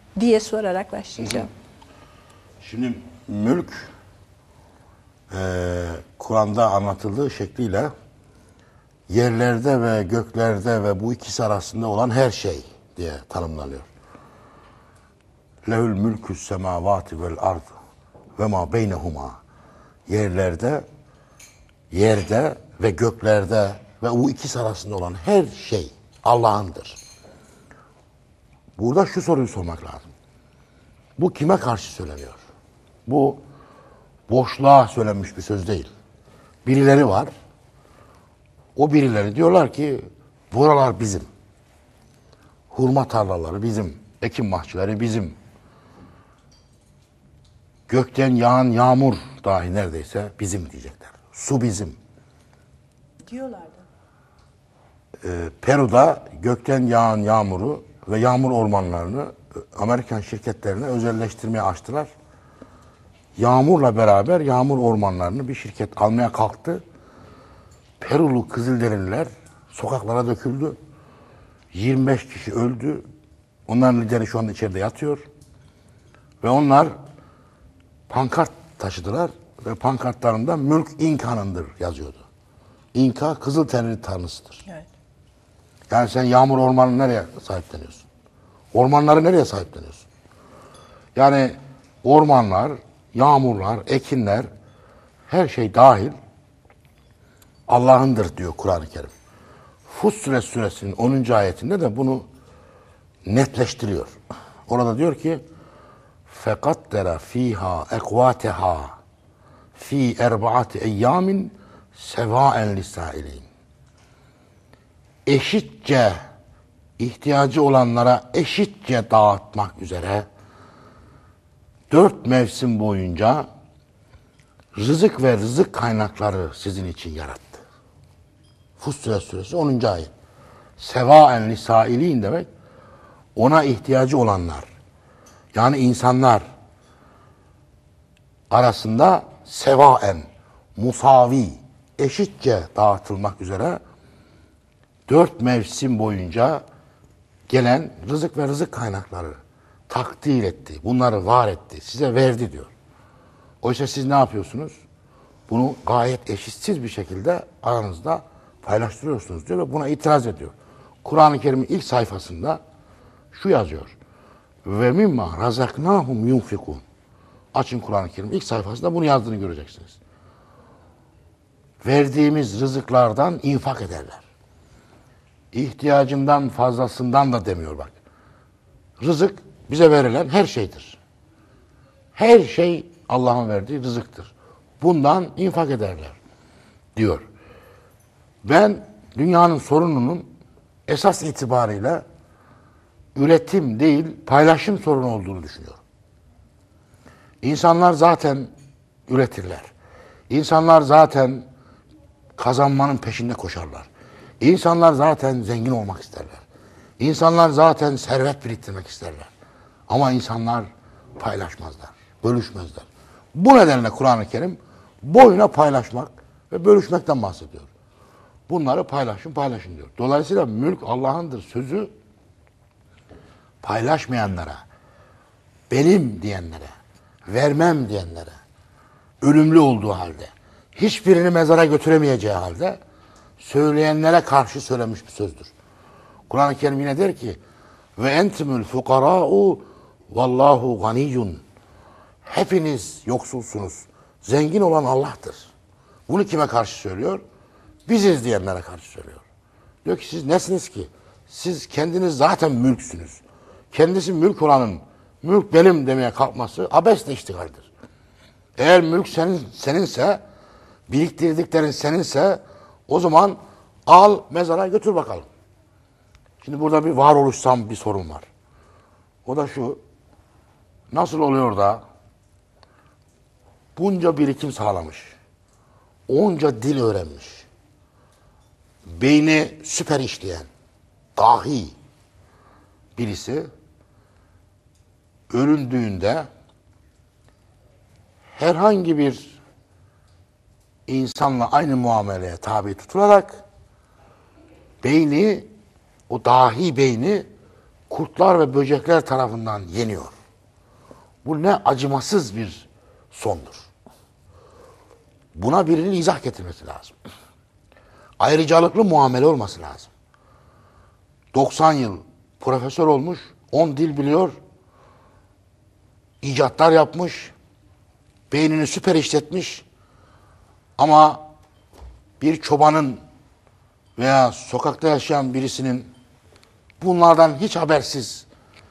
diye sorarak başlayacağım. Şimdi mülk Kur'an'da anlatıldığı şekliyle yerlerde ve göklerde ve bu ikisi arasında olan her şey diye tanımlanıyor. Lehül mülkü's semavati vel ard ve ma beynehuma. Yerlerde, yerde ve göklerde ve bu ikisi arasında olan her şey Allah'ındır. Burada şu soruyu sormak lazım. Bu kime karşı söyleniyor? Bu boşluğa söylenmiş bir söz değil. Birileri var. O birileri diyorlar ki buralar bizim. Hurma tarlaları bizim. Ekim bahçeleri bizim. Gökten yağan yağmur dahi neredeyse bizim diyecekler. Su bizim. Diyorlardı. Peru'da gökten yağan yağmuru ve yağmur ormanlarını Amerikan şirketlerine özelleştirmeye açtılar. Yağmurla beraber yağmur ormanlarını bir şirket almaya kalktı. Perulu Kızılderililer sokaklara döküldü. 25 kişi öldü. Onların lideri şu anda içeride yatıyor. Ve onlar pankart taşıdılar ve pankartlarında mülk İnka'nındır yazıyordu. İnka Kızılderili tanrısıdır. Evet. Yani sen yağmur ormanını nereye sahipleniyorsun? Ormanları nereye sahipleniyorsun? Yani ormanlar, yağmurlar, ekinler, her şey dahil Allah'ındır diyor Kur'an-ı Kerim. Fussilet suresinin 10. ayetinde de bunu netleştiriyor. Orada diyor ki فَقَدَّرَ ف۪يهَا اَقْوَاتَهَا ف۪ي اَرْبَعَةِ اَيَّامٍ سَوَاءً لِسَّائِلِينَ. Eşitçe, ihtiyacı olanlara eşitçe dağıtmak üzere 4 mevsim boyunca rızık ve rızık kaynakları sizin için yarattı. Fussilet suresi 10. ayet. Sevaen lisailin demek ona ihtiyacı olanlar. Yani insanlar arasında sevaen, musavi, eşitçe dağıtılmak üzere 4 mevsim boyunca gelen rızık ve rızık kaynakları takdir etti. Bunları var etti. Size verdi diyor. Oysa siz ne yapıyorsunuz? Bunu gayet eşitsiz bir şekilde aranızda paylaştırıyorsunuz diyor ve buna itiraz ediyor. Kur'an-ı Kerim'in ilk sayfasında şu yazıyor. Ve mimma razaknahum yunfikun. Açın Kur'an-ı Kerim'in ilk sayfasında bunu yazdığını göreceksiniz. Verdiğimiz rızıklardan infak ederler. İhtiyacından fazlasından da demiyor bak. Rızık bize verilen her şeydir. Her şey Allah'ın verdiği rızıktır. Bundan infak ederler diyor. Ben dünyanın sorununun esas itibariyle üretim değil, paylaşım sorunu olduğunu düşünüyorum. İnsanlar zaten üretirler. İnsanlar zaten kazanmanın peşinde koşarlar. İnsanlar zaten zengin olmak isterler. İnsanlar zaten servet biriktirmek isterler. Ama insanlar paylaşmazlar, bölüşmezler. Bu nedenle Kur'an-ı Kerim boyuna paylaşmak ve bölüşmekten bahsediyor. Bunları paylaşın diyor. Dolayısıyla mülk Allah'ındır sözü paylaşmayanlara, benim diyenlere, vermem diyenlere, ölümlü olduğu halde, hiçbirini mezara götüremeyeceği halde söyleyenlere karşı söylenmiş bir sözdür. Kur'an-ı Kerim yine der ki ve entumul fukara'u vallahu ganiyyun. Hepiniz yoksulsunuz. Zengin olan Allah'tır. Bunu kime karşı söylüyor? Biziz diyenlere karşı söylüyor. Diyor ki siz nesiniz ki? Siz kendiniz zaten mülksünüz. Kendisi mülk olanın mülk benim demeye kalkması abesle iştigaldir. Eğer mülk seninse, biriktirdiklerin seninse o zaman al mezara götür bakalım. Şimdi burada bir varoluşsal bir sorun var. O da şu, nasıl oluyor da bunca birikim sağlamış, onca dil öğrenmiş, beyni süper işleyen, dahi birisi ölündüğünde herhangi bir insanla aynı muameleye tabi tutularak beyni, o dahi beyni kurtlar ve böcekler tarafından yeniyor. Bu ne acımasız bir sondur. Buna birinin izah getirmesi lazım. Ayrıcalıklı muamele olması lazım. 90 yıl profesör olmuş, 10 dil biliyor, icatlar yapmış, beynini süper işletmiş ama bir çobanın veya sokakta yaşayan birisinin bunlardan hiç habersiz,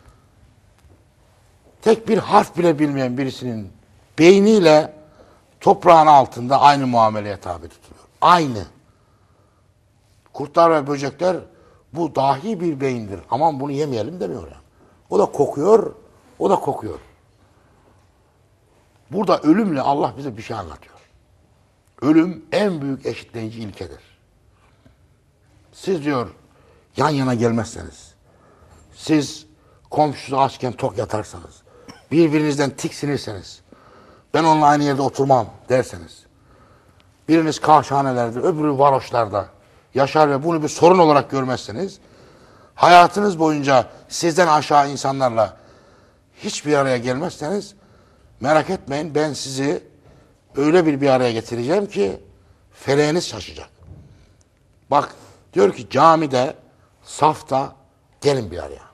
tek bir harf bile bilmeyen birisinin beyniyle toprağın altında aynı muameleye tabi tutuluyor. Aynı. Kurtlar ve böcekler bu dahi bir beyindir. Aman bunu yemeyelim demiyor yani. O da kokuyor, o da kokuyor. Burada ölümle Allah bize bir şey anlatıyor. Ölüm en büyük eşitleyici ilkedir. Siz diyor yan yana gelmezseniz, siz komşusu açken tok yatarsanız, birbirinizden tiksinirseniz, ben onunla aynı yerde oturmam derseniz, biriniz kahşanelerde, öbürü varoşlarda yaşar ve bunu bir sorun olarak görmezseniz, hayatınız boyunca sizden aşağı insanlarla hiçbir araya gelmezseniz, merak etmeyin ben sizi öyle bir araya getireceğim ki feleğiniz şaşacak. Bak diyor ki camide, safta gelin bir araya.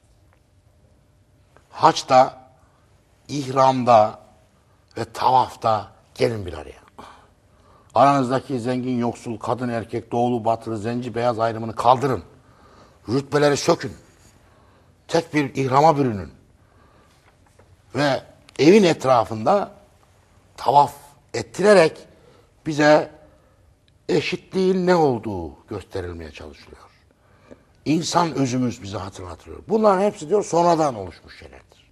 Haçta, ihramda ve tavafta gelin bir araya. Aranızdaki zengin, yoksul, kadın, erkek, doğulu, batılı, zenci, beyaz ayrımını kaldırın. Rütbeleri sökün. Tek bir ihrama bürünün. Ve evin etrafında tavaf ettirerek bize eşitliğin ne olduğu gösterilmeye çalışılıyor. İnsan özümüz bize hatırlatılıyor. Bunların hepsi diyor sonradan oluşmuş şeylerdir.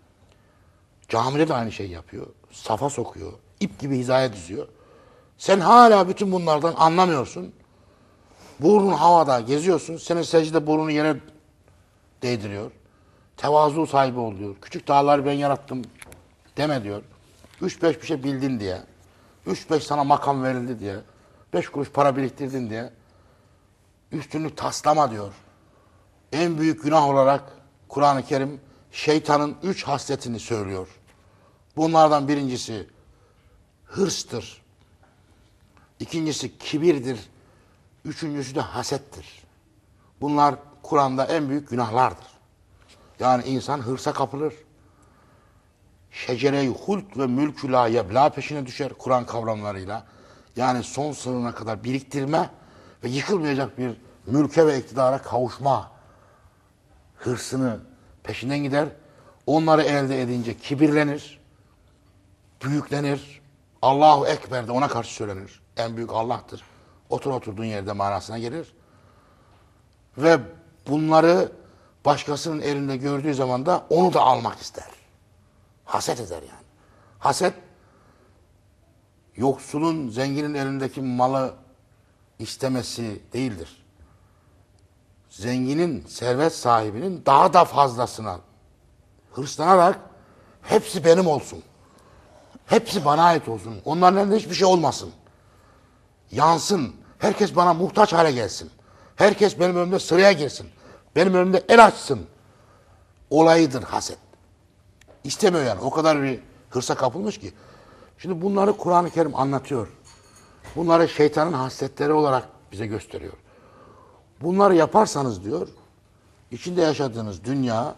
Camide de aynı şeyi yapıyor. Safa sokuyor. İp gibi hizaya diziyor. Sen hala bütün bunlardan anlamıyorsun. Burnun havada geziyorsun. Senin secde burnunu yere değdiriyor. Tevazu sahibi oluyor. Küçük dağları ben yarattım deme diyor. 3-5 bir şey bildin diye. 3-5 sana makam verildi diye. 5 kuruş para biriktirdin diye. Üstünlük taslama diyor. En büyük günah olarak Kur'an-ı Kerim şeytanın 3 hasletini söylüyor. Bunlardan birincisi hırstır. İkincisi kibirdir. Üçüncüsü de hasettir. Bunlar Kur'an'da en büyük günahlardır. Yani insan hırsa kapılır. Şecere-i hult ve mülkü la yebla peşine düşer Kur'an kavramlarıyla. Yani son sınırına kadar biriktirme ve yıkılmayacak bir mülke ve iktidara kavuşma hırsını peşinden gider. Onları elde edince kibirlenir, büyüklenir. Allahu Ekber de ona karşı söylenir. En büyük Allah'tır. Otur oturduğun yerde manasına gelir. Ve bunları başkasının elinde gördüğü zaman da onu da almak ister. Haset eder yani. Haset, yoksulun, zenginin elindeki malı istemesi değildir. Zenginin, servet sahibinin daha da fazlasına hırslanarak hepsi benim olsun. Hepsi bana ait olsun. Onların elinde hiçbir şey olmasın. Yansın. Herkes bana muhtaç hale gelsin. Herkes benim önümde sıraya girsin. Benim önümde el açsın. Olayıdır haset. İstemiyor yani. O kadar bir hırsa kapılmış ki. Şimdi bunları Kur'an-ı Kerim anlatıyor. Bunları şeytanın hasletleri olarak bize gösteriyor. Bunları yaparsanız diyor, içinde yaşadığınız dünya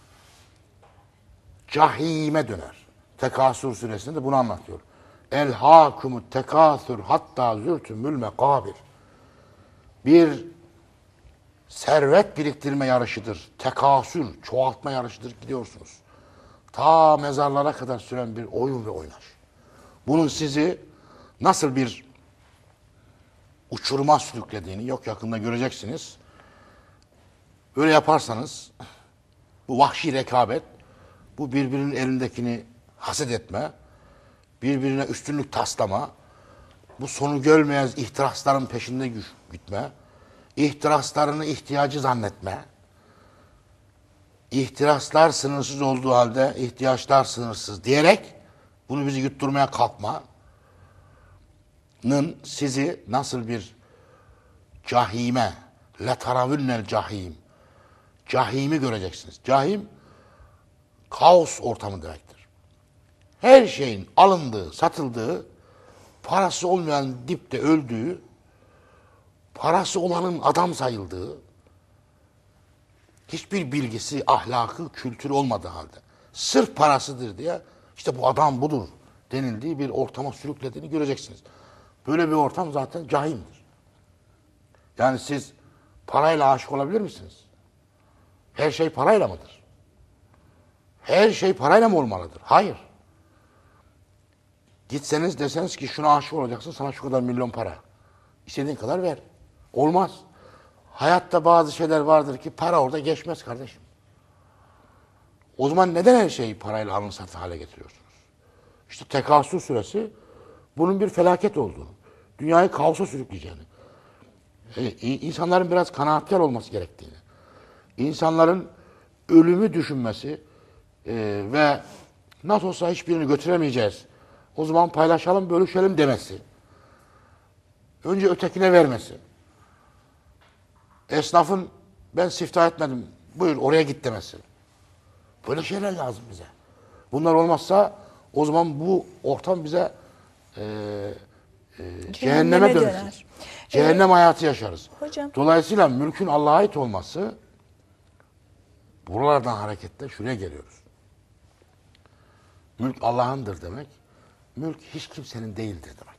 cahime döner. Tekasür suresinde bunu anlatıyor. Elhâkumut tekâsür hattâ zürtümül mekâbir. Bir servet biriktirme yarışıdır. Tekasür, çoğaltma yarışıdır. Gidiyorsunuz. Ta mezarlara kadar süren bir oyun ve oynaş. Bunun sizi nasıl bir uçuruma sürüklediğini yok yakında göreceksiniz. Böyle yaparsanız bu vahşi rekabet, bu birbirinin elindekini haset etme, birbirine üstünlük taslama, bu sonu görmeyez ihtirasların peşinde gitme, ihtiraslarını ihtiyacı zannetme, ihtiraslar sınırsız olduğu halde ihtiyaçlar sınırsız diyerek bunu bizi yutturmaya kalkmanın sizi nasıl bir cahime, letaravünnel cahim, Cahimi göreceksiniz. Cahim kaos ortamı demektir. Her şeyin alındığı, satıldığı, parası olmayan dipte öldüğü, parası olanın adam sayıldığı, hiçbir bilgisi, ahlakı, kültürü olmadığı halde sırf parasıdır diye işte bu adam budur denildiği bir ortama sürüklediğini göreceksiniz. Böyle bir ortam zaten cahimdir. Yani siz parayla aşık olabilir misiniz? Her şey parayla mıdır? Her şey parayla mı olmalıdır? Hayır. Gitseniz deseniz ki şuna aşık olacaksın, sana şu kadar milyon para. İstediğin kadar ver. Olmaz. Hayatta bazı şeyler vardır ki para orada geçmez kardeşim. O zaman neden her şeyi parayla alın satı hale getiriyorsunuz? İşte Tekasür suresi bunun bir felaket olduğunu, dünyayı kaosa sürükleyeceğini, insanların biraz kanaatkar olması gerektiğini, insanların ölümü düşünmesi ve nasıl olsa hiçbirini götüremeyeceğiz, o zaman paylaşalım, bölüşelim demesi, önce ötekine vermesi, esnafın ben siftah etmedim, buyur oraya git demesi. Böyle şeyler lazım bize. Bunlar olmazsa o zaman bu ortam bize cehenneme dönüşür. döner. Cehennem hayatı yaşarız. Hocam. Dolayısıyla mülkün Allah'a ait olması, buralardan hareketle şuraya geliyoruz. Mülk Allah'ındır demek, mülk hiç kimsenin değildir demek.